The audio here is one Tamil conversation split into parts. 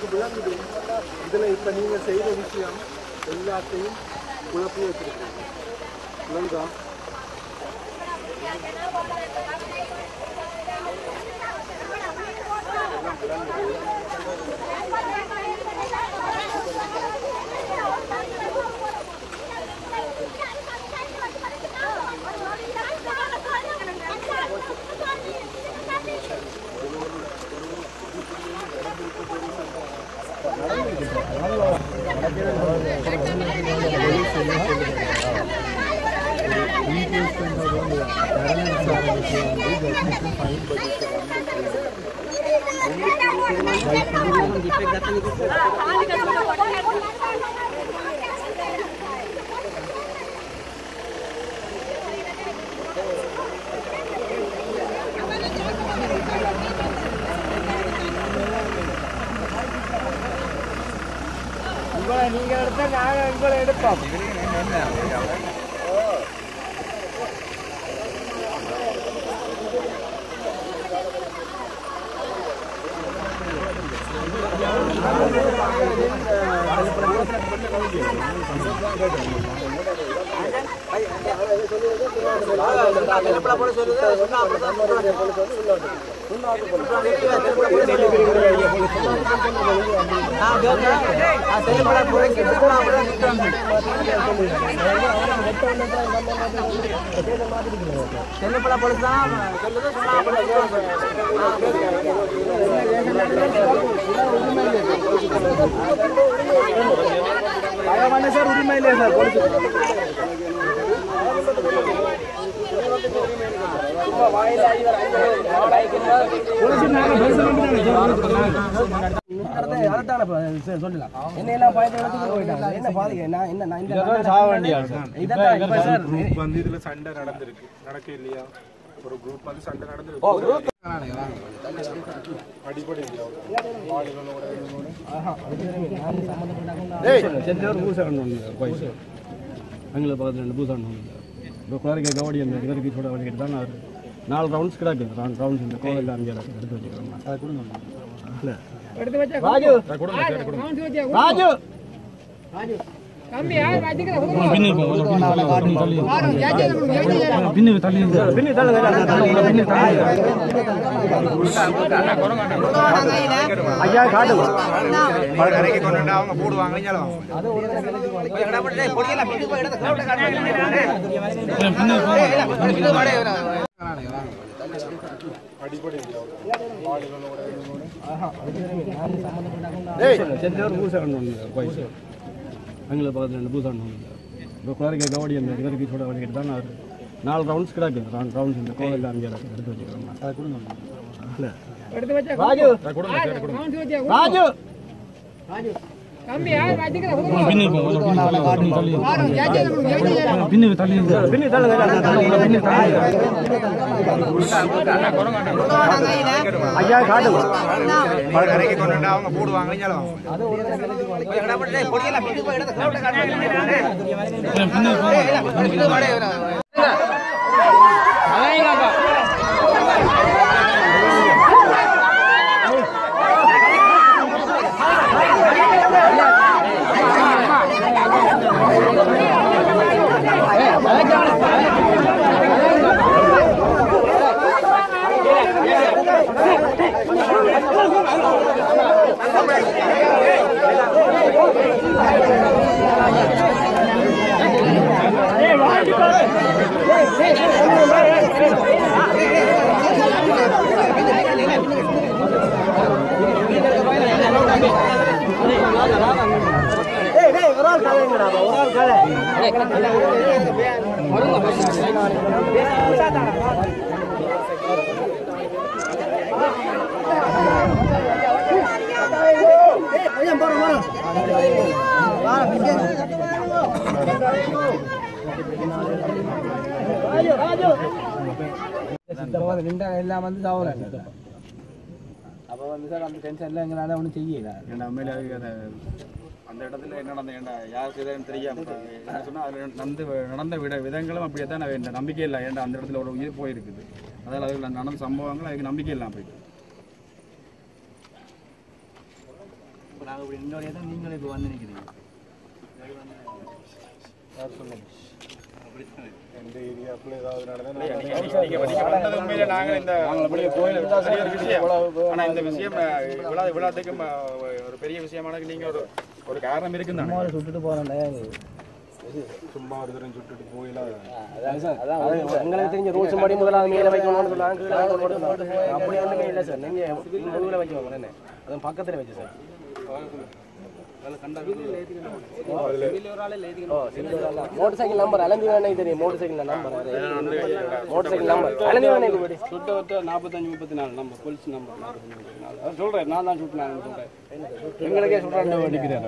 உங்களுக்கு விளங்குது இதில் இப்போ நீங்கள் செய்கிற விஷயம் எல்லாத்தையும் குழப்பி வச்சிருக்கீங்க விளங்குதா நீங்க எடுத்தா நாங்க உங்களை எடுப்போம் சண்டை நடந்திருக்கு நடக்க இல்லையா ஒரு குரூப் வந்து சண்டை நடந்திருக்கு அடிப்படை அங்கே பக்கத்தில் பூசாண்டு இப்போ குளரிக்க கவடி அந்த இவருக்கு கூட வழிகிட்டு தான் 4 ரவுண்ட்ஸ் கிடக்குது 4 ரவுண்ட்ஸ் இந்த கோவில் அங்கே எடுத்து வச்சுக்கிறோம் அதை கொடுங்க இல்லை ராஜு ராஜு ராஜு கம்மி யார் வாஜிக்கற பின்னு தள்ளி பின்னு ஐயா காட்டுங்க கரைக்கு கொண்டு அவங்க போடுவாங்க ஞாலம் அது ஒரு எங்கடா பொடியல பின்னு போய் எடுத்து கிரவுண்ட காட்டுங்க அடிப்படை செஞ்சவர் பூசாண்டு கோயில் அங்கே பக்கத்தில் பூசாண்டு இப்போ குளரிக்க கவடி அந்த இவருக்கு கூட வழிகிட்டு தான் 4 ரவுண்ட்ஸ் கிடக்குது 4 ரவுண்ட்ஸ் இந்த கோவில் அங்கே எடுத்து வச்சுக்கிறோம் அதை கொடுங்க இல்லை ராஜு ராஜு ராஜு கம்மி யார் வாஜிக்கற பின்னு தள்ளி பின்னு தள்ளி ஐயா காட்டுங்க கரைக்கு கொண்டு அவங்க போடுவாங்க ஞாலம் அது ஒரு எங்கடா பொடியல பின்னு போய் எடுத்து கிரவுண்ட காட்டுங்க எல்லாம் வந்து சாவுறாங்க. அப்போ வந்து சார் அந்த டென்ஷன்ல எங்களால் ஒன்றும் செய்யல. ஏன்னா உண்மையில அந்த இடத்துல என்ன நடந்த யாருக்கு எதுன்னு தெரியாம என்ன சொன்னால் அதில் நடந்த விதங்களும் அப்படியே தான் வேண்டாம் நம்பிக்கை இல்லை. ஏன்டா அந்த இடத்துல ஒரு உயிர் போயிருக்குது. அதால் அதுக்கு நடந்த சம்பவங்கள் அதுக்கு நம்பிக்கை இல்லாமல் போயிட்டு இப்போ நாங்கள் இப்படி இன்னொரு தான் நீங்களே இப்போ வந்து நிற்கிறீங்க யார் சொல்லுங்க இந்த ஏரியாக்குள்ள ஏதாவது நடந்தா நாங்கள் இந்த கோயில் விஷயம் ஆனால் இந்த விஷயம் விழாத்துக்கு ஒரு பெரிய விஷயமானது நீங்கள் ஒரு காரணம் இருக்குன்னு சுட்டுட்டு போகிறேன் சும்மா ஒரு தரம் சுட்டுட்டு போயிடலாம் எங்களுக்கு தெரிஞ்ச ரூல்ஸ் படி முதலாவது மேலே வைக்கணும்னு சொன்னாங்க அப்படி ஒன்றுமே இல்லை சார் நீங்கள் முழுவில் வைக்கணும் என்ன அதுவும் பக்கத்தில் வச்சு சார் மோட்டர் சைக்கிள் நம்பர் அலந்தி வேணே தெரியும் மோட்டர் சைக்கிள் நம்பர் அலந்தி வேணே சுட்டு 4534 நம்பர் போலீஸ் நம்பர் 4534 சொல்கிறேன் நான் தான் சுட்டினாங்கன்னு சொல்கிறேன் எங்களுக்கே சொல்கிறாங்க நிற்கிறேன்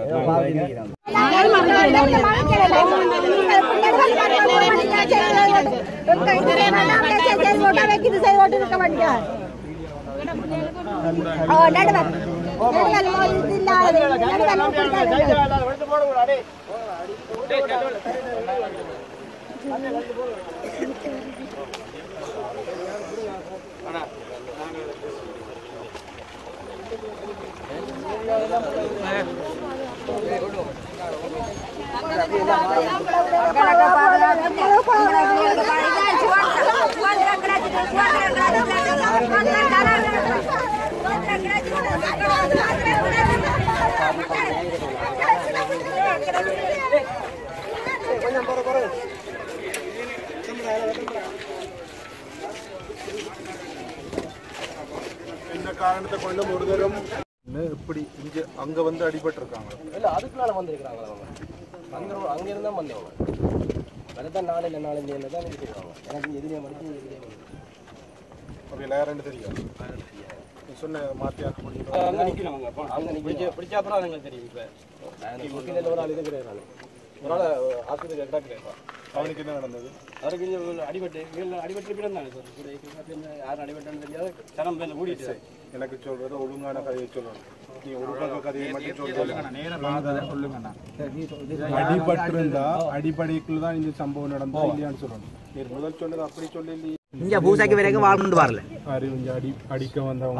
இந்த காரணத்தை கொண்டு ஒரு தரம் இப்படி இங்கே அங்கே வந்து அடிபட்டிருக்காங்க இல்லை அதுக்குள்ளால வந்துருக்குறாங்களா அவங்க அங்கே இருந்தால் வந்தவங்க வரதான் 4 இல்லை 4 தான் நினைக்கிறாங்க எனக்கு எதிரியாக மடிச்சு எதிரியாக அப்படி யாருன்னு தெரியும் நீ சொன்ன மாற்றியாக முடியும் அங்கே நிற்கிறவங்க அங்கே பிடிச்சா அப்புறம் எங்களுக்கு தெரியும் இப்போ ஒரு ஆள் இது கிடையாது ஒரு ஆள் ஆஸ்பத்திரி எட்டாக்கிறேன் அவனுக்கு என்ன நடந்தது அவருக்கு கொஞ்சம் அடிபட்டு அடிபட்டு இருந்தாங்க சார் யாரும் அடிபட்டான்னு தெரியாது சனம் பேர் கூடிட்டு எனக்கு சொல்றது ஒழுங்கான கதையை சொல்லணும் நீ ஒழுங்கான கதையை மட்டும் சொல்லுங்கண்ணா அடிபட்டிருந்தா அடிப்படைக்குள்ள தான் இந்த சம்பவம் நடந்தா இல்லையான்னு சொல்லணும் நீ முதல் சொன்னது அப்படி சொல்லி இங்க பூசாக்கு வரைக்கும் வாழ்ந்து வரல அடிக்க வந்தவங்க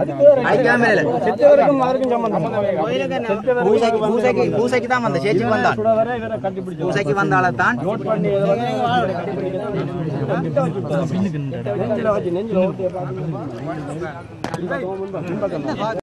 பூசைக்கு தான் வந்த சேச்சிக்கு வந்தான் பூசைக்கு வந்தால தான்